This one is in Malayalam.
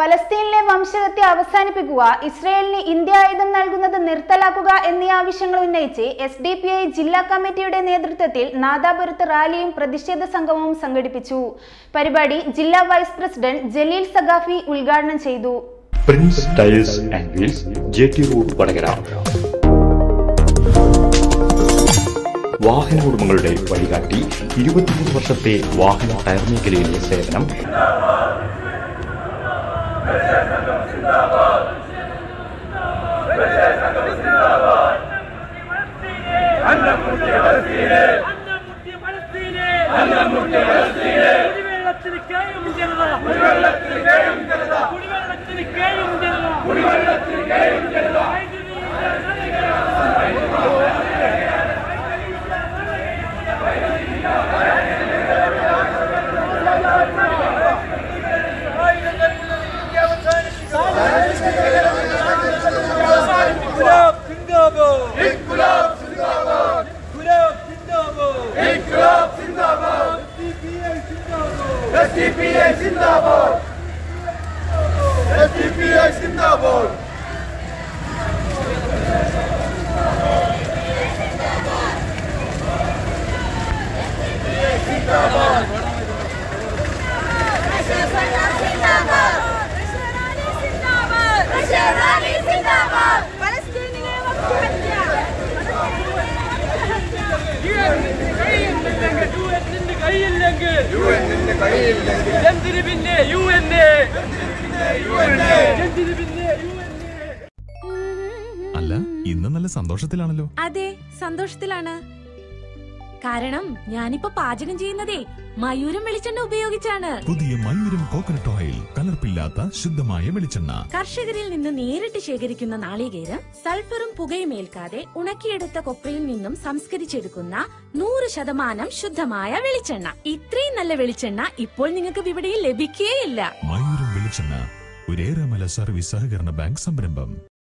പലസ്തീനിലെ വംശഹത്യ അവസാനിപ്പിക്കുക, ഇസ്രായേലിന് ഇന്ത്യ ആയുധം നൽകുന്നത് നിർത്തലാക്കുക എന്നീ ആവശ്യങ്ങൾ ഉന്നയിച്ച് SDPI ജില്ലാ കമ്മിറ്റിയുടെ നേതൃത്വത്തിൽ നാദാപുരത്ത് റാലിയും പ്രതിഷേധ സംഗമവും സംഘടിപ്പിച്ചു. പരിപാടി ജില്ലാ വൈസ് പ്രസിഡന്റ് ജലീൽ സഖാഫി ഉദ്ഘാടനം ചെയ്തു. Prince tiles and wheels, JT road, Vadakara. വാഹന ഉടമകളുടെ വഴികാട്ടി, 23 വർഷത്തെ വാഹന ടയർ മേഖലയിലെ സേവനം. SDPI Zindabad! SDPI Zindabad! അല്ല, ഇന്ന് നല്ല സന്തോഷത്തിലാണല്ലോ. അതെ, സന്തോഷത്തിലാണ്. കാരണം ഞാനിപ്പോ പാചകം ചെയ്യുന്നതേ മയൂരം വെളിച്ചെണ്ണ ഉപയോഗിച്ചാണ്. പുതിയ മയൂരം കോക്കനട്ട് ഓയിൽ, കലർപ്പില്ലാത്ത ശുദ്ധമായ വെളിച്ചെണ്ണ. കർഷകരിൽ നിന്ന് നേരിട്ട് ശേഖരിക്കുന്ന നാളികേരം സൾഫറും പുകയും ഏൽക്കാതെ ഉണക്കിയെടുത്ത കൊപ്രയിൽ നിന്നും സംസ്കരിച്ചെടുക്കുന്ന 100% ശുദ്ധമായ വെളിച്ചെണ്ണ. ഇത്രയും നല്ല വെളിച്ചെണ്ണ ഇപ്പോൾ നിങ്ങൾക്ക് വിപണിയിൽ ലഭിക്കുകയില്ല. മയൂരം വെളിച്ചെണ്ണ, ഒരു ഏറെമല സർവീസ് സഹകരണ ബാങ്ക് സംരംഭം.